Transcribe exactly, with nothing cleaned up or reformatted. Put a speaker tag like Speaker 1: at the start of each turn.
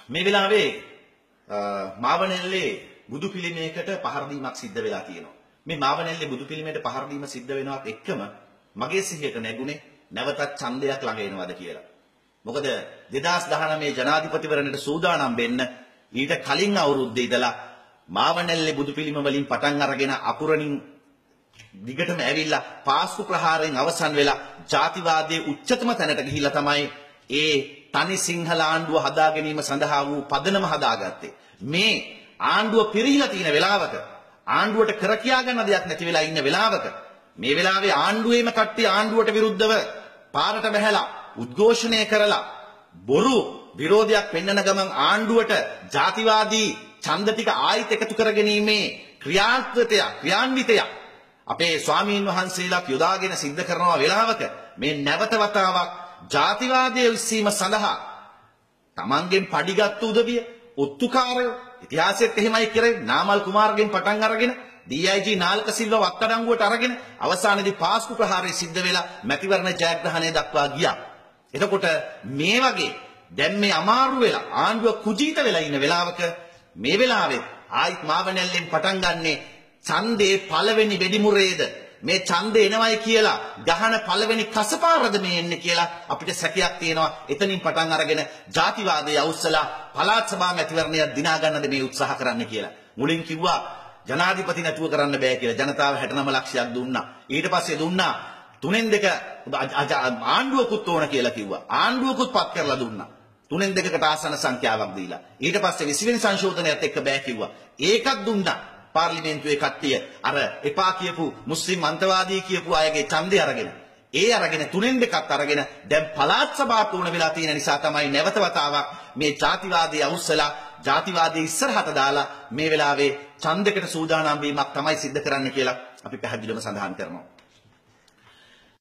Speaker 1: මේ වෙලාවේ මාවනැල්ලේ බුදු පිළිමයකට පහර දීමක් සිද්ධ වෙලා තියෙනවා. මේ මාවනැල්ලේ බුදු පිළිමයට පහර දීම සිද්ධ වෙනවත් එක්කම මගේ සිහියට නැගුණේ නැවතත් ඡන්දයක් ළඟ එනවද කියලා. මොකද දෙදාස් දහනවය ජනාධිපතිවරණයට සූදානම් වෙන්න ඊට කලින් අවුරුද්දේ ඉඳලා මාවනැල්ලේ බුදු පිළිම වලින් පටන් අරගෙන අකුරණින් දිගටම ඇවිල්ලා පාස්කු ප්‍රහාරයෙන් අවසන් වෙලා ජාතිවාදයේ උච්චතම තැනට ගිහිල්ලා තමයි ඒ තනි සිංහල ආණ්ඩුව හදා ගැනීම සඳහා වූ පදනම හදාගත්තේ. මේ ආණ්ඩුව පිරිහිලා තියෙන වෙලාවක ආණ්ඩුවට කර කියා ගන්න දෙයක් නැති වෙලා ඉන්න වෙලාවක මේ වෙලාවේ ආණ්ඩුවේම කට්ටිය ආණ්ඩුවට විරුද්ධව පාරට බැහැලා උද්ඝෝෂණය කරලා බොරු විරෝධයක් පෙන්වන ගමන් ආණ්ඩුවට ජාතිවාදී ඡන්ද ටික ආයිත් එකතු කරගැනීමේ ක්‍රියාත්මකය ක්‍රියාන්විතය අපේ ස්වාමීන් වහන්සේලාත් යොදාගෙන සිද්ධ කරනවා වෙලාවක මේ නැවත වතාවක් ජාතිවාදයේ විශ්සීම සඳහා තමන්ගෙන් පඩිගත් උදවිය ඔත්තුකාරයෝ ඉතිහාසෙත් එහෙමයි කරේ නාමල් කුමාරගෙන් පටන් අරගෙන D I G Nalaka Silva වත්තඩංගුවට අරගෙන අවසානයේදී පාස්කු ප්‍රහාරය සිද්ධ වෙලා මැතිවරණ ජයග්‍රහණය දක්වා ගියා. එතකොට මේ වගේ දැන් මේ අමාරු වෙලා ආණ්ඩුව කුජීත වෙලා ඉන්න වෙලාවක මේ වෙලාවේ ආයිත් මාවනැල්ලෙන් පටන් ගන්නේ ඡන්දේ පළවෙනි වෙඩිමුරේද මේ ඡන්දේ එනවයි කියලා ගහන පළවෙනි කසපාරද මේ එන්නේ කියලා අපිට සැකයක් තියෙනවා. එතනින් පටන් අරගෙන ජාතිවාදයේ අවුස්සලා පළාත් සභා මැතිවරණය දිනා ගන්නද මේ උත්සාහ කරන්න කියලා. මුලින් කිව්වා ජනාධිපති නැතුව කරන්න බෑ කියලා. ජනතාව හැටනම ලක්ෂයක් දුන්නා. ඊට පස්සේ දුන්නා තුනෙන් දෙක ආණ්ඩුවකුත් ඕන කියලා කිව්වා. ආණ්ඩුවකුත් පත් කරලා දුන්නා. තුනෙන් දෙකකට ආසන සංඛ්‍යාවක් දීලා. ඊට පස්සේ විසි වෙනි සංශෝධනයත් එක්ක බෑ කිව්වා. ඒකත් දුන්නා. පාර්ලිමේන්තුවේ කට්ටිය අර එපා කියපු මුස්ලිම් අන්තවාදී කියපු අයගේ ඡන්දය අරගෙන ඒ අරගෙන තුනෙන් දෙකත් අරගෙන දැන් පළාත් සභාවට උණ වෙලා තියෙන නිසා තමයි නැවත වතාවක් මේ ජාතිවාදී අවුස්සලා ජාතිවාදී ඉස්සරහට දාලා මේ වෙලාවේ ඡන්දයකට සූදානම් වීමක් තමයි සිද්ධ කරන්න කියලා අපි පැහැදිලිවම සඳහන් කරනවා.